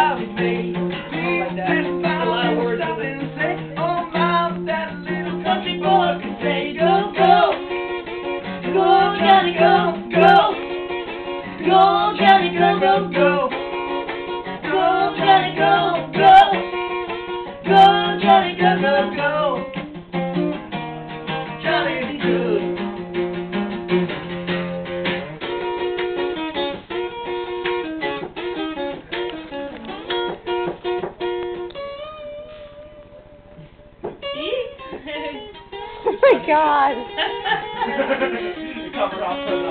drive with me. Like that. A lot of words in it. Say, oh, Mom, that little country boy can say, go, go. Go, Johnny, go, go. Go, Johnny, go, go, go. Go, Johnny, go, go. Go, Johnny, go, go, go. Johnny's good. Oh my God. You covered off